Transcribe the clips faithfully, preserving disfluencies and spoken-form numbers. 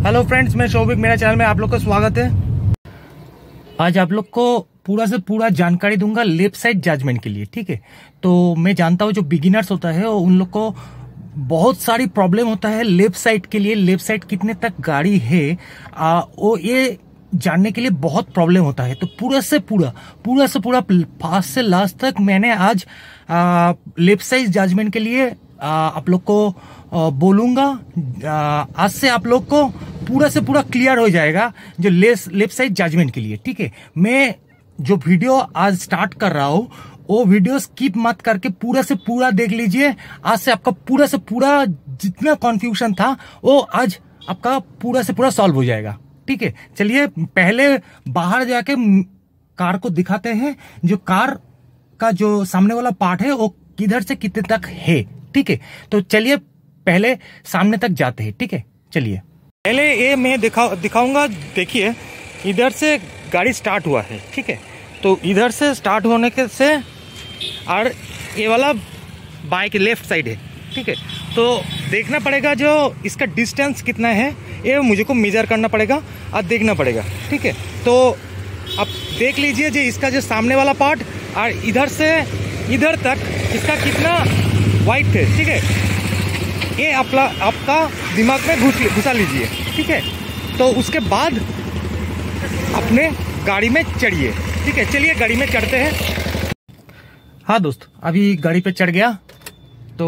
Hello friends, मैं शौविक, मेरा channel में आप लोग का स्वागत है। आज आप लोग को पूरा से पूरा जानकारी दूंगा लेफ्ट साइड जजमेंट के लिए। ठीक है, तो मैं जानता हूँ जो बिगिनर्स होता है उन लोग को बहुत सारी प्रॉब्लम होता है लेफ्ट साइड के लिए। लेफ्ट साइड कितने तक गाड़ी है आ, वो ये जानने के लिए बहुत प्रॉब्लम होता है। तो पूरा से पूरा पूरा से पूरा फास्ट से लास्ट तक मैंने आज लेफ्ट साइड जजमेंट के लिए आ, आप लोग को आ, बोलूंगा। आ, आज से आप लोग को पूरा से पूरा क्लियर हो जाएगा जो लेफ्ट साइड जजमेंट के लिए। ठीक है, मैं जो वीडियो आज स्टार्ट कर रहा हूँ वो वीडियो स्किप मत करके पूरा से पूरा देख लीजिए। आज से आपका पूरा से पूरा जितना कंफ्यूजन था वो आज आपका पूरा से पूरा सॉल्व हो जाएगा। ठीक है, चलिए पहले बाहर जाके कार को दिखाते हैं, जो कार का जो सामने वाला पार्ट है वो किधर से कितने तक है। ठीक है, तो चलिए पहले सामने तक जाते हैं। ठीक है, चलिए पहले ये मैं दिखा दिखाऊंगा। देखिए इधर से गाड़ी स्टार्ट हुआ है। ठीक है, तो इधर से स्टार्ट होने के से और ये वाला बाइक लेफ्ट साइड है। ठीक है, तो देखना पड़ेगा जो इसका डिस्टेंस कितना है, ये मुझे को मेजर करना पड़ेगा और देखना पड़ेगा। ठीक है, तो आप देख लीजिए जो इसका जो सामने वाला पार्ट और इधर से इधर तक इसका कितना वाइट है। ठीक है, ये आपला आपका दिमाग में घुस घुसा लीजिए। ठीक है, तो उसके बाद अपने गाड़ी में चढ़िए। ठीक है, चलिए गाड़ी में चढ़ते हैं। हाँ दोस्त, अभी गाड़ी पे चढ़ गया। तो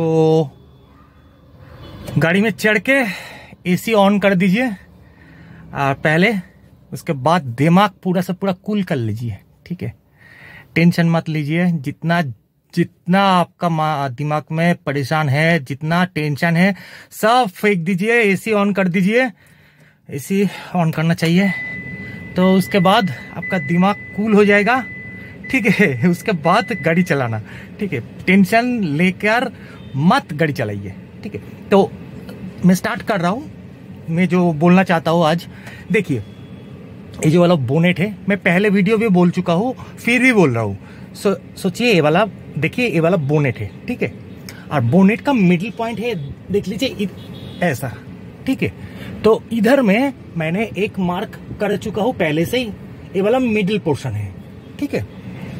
गाड़ी में चढ़ के एसी ऑन कर दीजिए और पहले उसके बाद दिमाग पूरा से पूरा कूल कर लीजिए। ठीक है, टेंशन मत लीजिए। जितना जितना आपका दिमाग में परेशान है, जितना टेंशन है, सब फेंक दीजिए। एसी ऑन कर दीजिए, एसी ऑन करना चाहिए। तो उसके बाद आपका दिमाग कूल हो जाएगा। ठीक है, उसके बाद गाड़ी चलाना। ठीक है, टेंशन लेकर मत गाड़ी चलाइए। ठीक है, तो मैं स्टार्ट कर रहा हूँ। मैं जो बोलना चाहता हूँ आज, देखिए ये जो वाला बोनेट है, मैं पहले वीडियो भी बोल चुका हूँ, फिर भी बोल रहा हूँ। सो सोचिए ये वाला, देखिए ये वाला बोनेट है। ठीक है, और बोनेट का मिडिल पॉइंट है, देख लीजिए ऐसा। ठीक है, तो इधर में मैंने एक मार्क कर चुका हूं पहले से ही, ये वाला मिडिल पोर्शन है। ठीक है,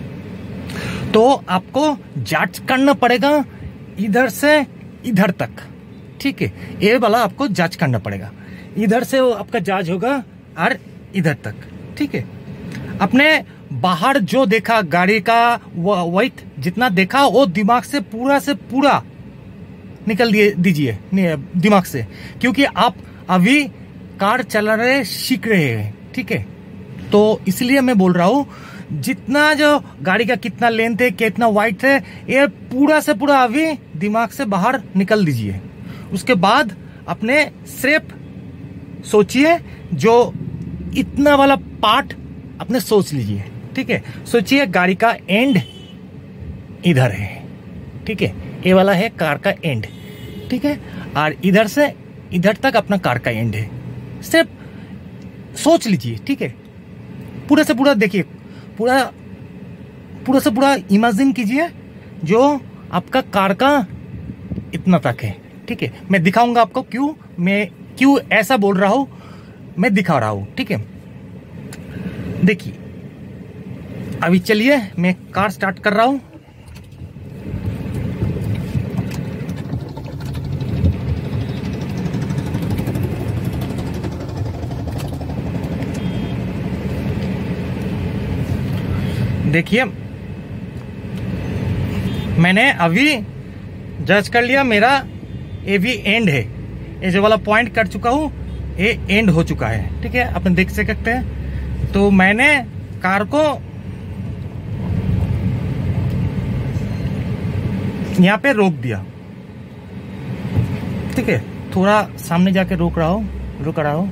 तो आपको जांच करना पड़ेगा इधर से इधर तक। ठीक है, ये वाला आपको जांच करना पड़ेगा। इधर से वो आपका जांच होगा और इधर तक। ठीक है, अपने बाहर जो देखा गाड़ी का वेट जितना देखा वो दिमाग से पूरा से पूरा निकल दिए दीजिए दिमाग से, क्योंकि आप अभी कार चला रहे सीख रहे हैं। ठीक है, तो इसलिए मैं बोल रहा हूँ जितना जो गाड़ी का कितना लेंथ है, कितना वाइट है, ये पूरा से पूरा अभी दिमाग से बाहर निकल दीजिए। उसके बाद अपने सिर्फ सोचिए जो इतना वाला पार्ट अपने सोच लीजिए। ठीक है, सोचिए गाड़ी का एंड इधर है। ठीक है, ये वाला है कार का एंड। ठीक है, और इधर से इधर तक अपना कार का एंड है। सिर्फ सोच लीजिए। ठीक है, पूरा से पूरा देखिए, पूरा पूरा से पूरा इमेजिन कीजिए जो आपका कार का इतना तक है। ठीक है, मैं दिखाऊंगा आपको क्यों मैं क्यों ऐसा बोल रहा हूं, मैं दिखा रहा हूं। ठीक है, देखिए अभी चलिए मैं कार स्टार्ट कर रहा हूं। देखिए मैंने अभी जज कर लिया, मेरा ये भी एंड है। ये जो वाला पॉइंट कर चुका हूं, ये एंड हो चुका है। ठीक है, अपन देख सकते हैं। तो मैंने कार को यहाँ पे रोक दिया। ठीक है, थोड़ा सामने जाके रोक रहा हूँ रुक रहा हूँ।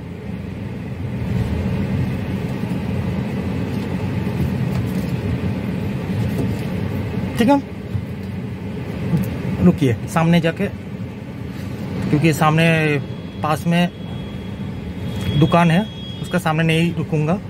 ठीक है, रुकिए सामने जाके, क्योंकि सामने पास में दुकान है, उसका सामने नहीं रुकूंगा।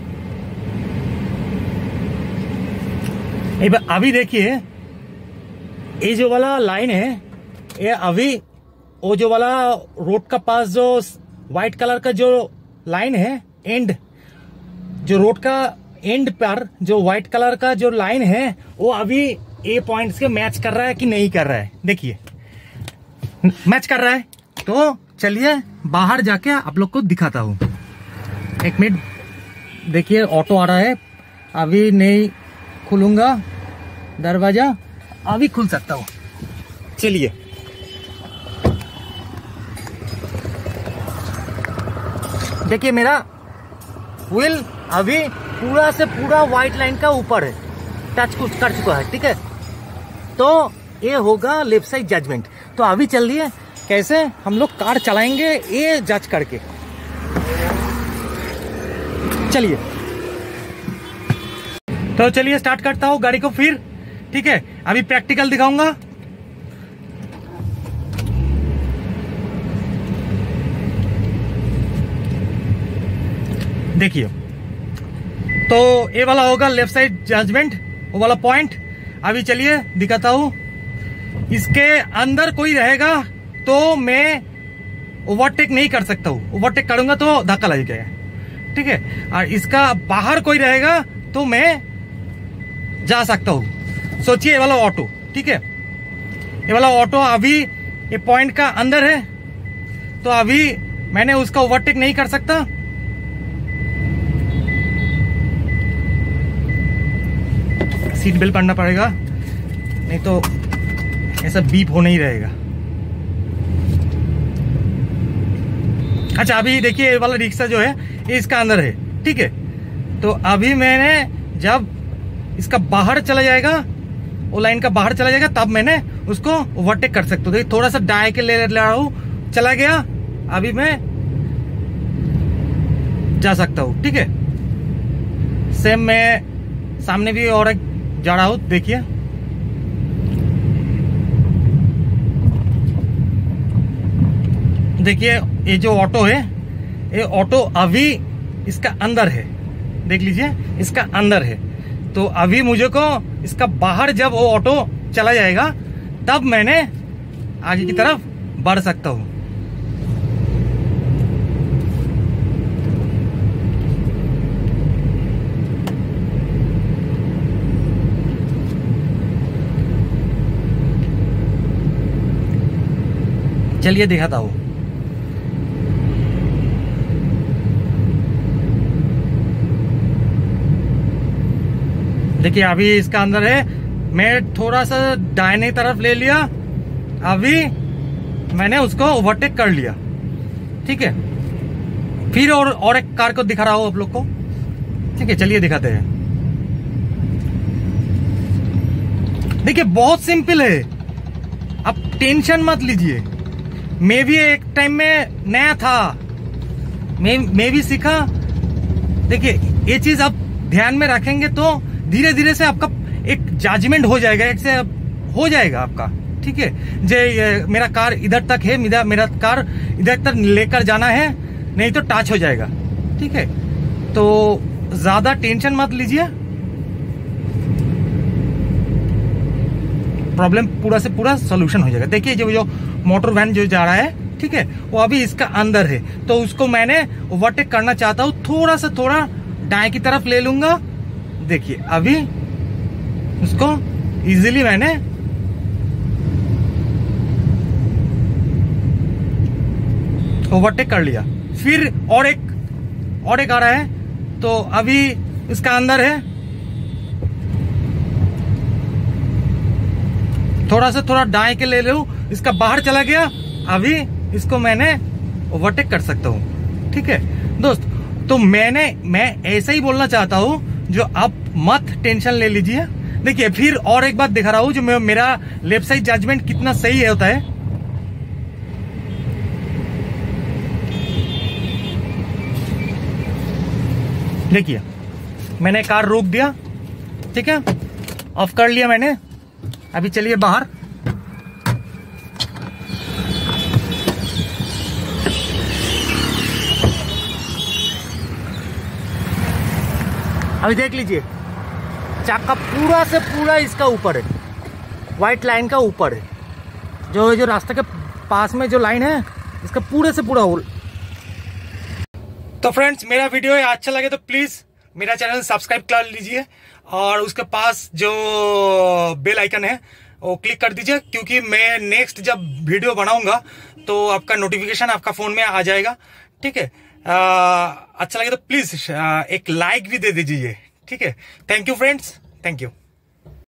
अभी देखिए ये जो वाला लाइन है, ये अभी वो जो वाला रोड का पास जो व्हाइट कलर का जो लाइन है एंड, जो रोड का एंड पर जो व्हाइट कलर का जो लाइन है वो अभी ए पॉइंट्स के मैच कर रहा है कि नहीं कर रहा है। देखिए मैच कर रहा है, तो चलिए बाहर जाके आप लोग को दिखाता हूँ। एक मिनट, देखिए ऑटो आ रहा है, अभी नहीं खुलूंगा दरवाजा, अभी खुल सकता हूँ। चलिए देखिए मेरा व्हील अभी पूरा से पूरा व्हाइट लाइन का ऊपर है, टच कुछ कर चुका है, ठीक है। तो ये होगा लेफ्ट साइड जजमेंट। तो अभी चलिए कैसे हम लोग कार चलाएंगे ये जज करके। चलिए तो चलिए स्टार्ट करता हूँ गाड़ी को फिर, ठीक है। अभी प्रैक्टिकल दिखाऊंगा। देखिए तो ये वाला होगा लेफ्ट साइड जजमेंट, वो वाला पॉइंट। अभी चलिए दिखाता हूं। इसके अंदर कोई रहेगा तो मैं ओवरटेक नहीं कर सकता हूं, ओवरटेक करूंगा तो धक्का लग जाएगा, ठीक है। और इसका बाहर कोई रहेगा तो मैं जा सकता हूं। सोचिए ये वाला ऑटो, ठीक है, ये वाला ऑटो अभी ये पॉइंट का अंदर है, तो अभी मैंने उसका ओवरटेक नहीं कर सकता। सीट बेल्ट पड़ना पड़ेगा, नहीं तो ऐसा बीप हो नहीं रहेगा। अच्छा अभी देखिए ये वाला रिक्शा जो है ये इसका अंदर है, ठीक है। तो अभी मैंने जब इसका बाहर चला जाएगा, वो लाइन का बाहर चला जाएगा, तब मैंने उसको ओवरटेक कर सकता हूँ। देखिए थोड़ा सा डाय के ले रहा हूँ, चला गया, अभी मैं जा सकता हूँ, ठीक है। सेम मैं सामने भी और एक जा रहा हूं, देखिए देखिए ये जो ऑटो है, ये ऑटो अभी इसका अंदर है, देख लीजिए इसका अंदर है। तो अभी मुझे को इसका बाहर जब वो ऑटो चला जाएगा तब मैंने आगे की तरफ बढ़ सकता हूं। चलिए दिखाता हूं। देखिए अभी इसका अंदर है, मैं थोड़ा सा दाहिने तरफ ले लिया, अभी मैंने उसको ओवरटेक कर लिया, ठीक है। फिर और और एक कार को दिखा रहा हूं आप लोग को, ठीक है। चलिए दिखाते हैं। देखिए बहुत सिंपल है, आप टेंशन मत लीजिए। मैं भी एक टाइम में नया था, मैं मैं भी सीखा। देखिए ये चीज आप ध्यान में रखेंगे तो धीरे धीरे से आपका एक जजमेंट हो जाएगा, एक से हो जाएगा आपका, ठीक है। जे मेरा कार इधर तक है, मेरा मेरा कार इधर तक लेकर जाना है, नहीं तो टच हो जाएगा, ठीक है। तो ज्यादा टेंशन मत लीजिए, प्रॉब्लम पूरा से पूरा सॉल्यूशन हो जाएगा। देखिए जो जो मोटर वैन जो जा रहा है, ठीक है, वो अभी इसका अंदर है, तो उसको मैंने ओवरटेक करना चाहता हूँ, थोड़ा सा थोड़ा दाएं की तरफ ले लूंगा। देखिए अभी उसको इजीली मैंने ओवरटेक कर लिया। फिर और एक और एक आ रहा है, तो अभी इसका अंदर है, थोड़ा सा थोड़ा दाएं के ले लूं, इसका बाहर चला गया, अभी इसको मैंने ओवरटेक कर सकता हूं, ठीक है दोस्त। तो मैंने मैं ऐसा ही बोलना चाहता हूं, जो आप मत टेंशन ले लीजिए। देखिए फिर और एक बात दिखा रहा हूं, जो मेरा लेफ्ट साइड जजमेंट कितना सही होता है। देखिए मैंने कार रोक दिया, ठीक है, ऑफ कर लिया मैंने। अभी चलिए बाहर। अभी देख लीजिए चाका पूरा से पूरा इसका ऊपर है, व्हाइट लाइन का ऊपर है। जो जो रास्ते के पास में जो लाइन है, इसका पूरे से पूरा तो फ्रेंड्स, मेरा वीडियो अच्छा लगे तो प्लीज मेरा चैनल सब्सक्राइब कर लीजिए और उसके पास जो बेल आइकन है वो क्लिक कर दीजिए, क्योंकि मैं नेक्स्ट जब वीडियो बनाऊंगा तो आपका नोटिफिकेशन आपका फोन में आ जाएगा। ठीक है, अच्छा लगे तो प्लीज एक लाइक भी दे दीजिए। ठीक है, thank you friends, thank you.